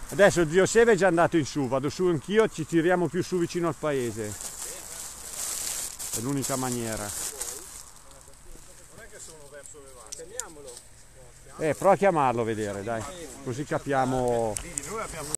Adesso zio Seve è già andato in su, vado su anch'io, ci tiriamo più su vicino al paese. È l'unica maniera. Non è che sono verso Levante. Chiamiamolo. Prova a chiamarlo a vedere, dai. Così capiamo.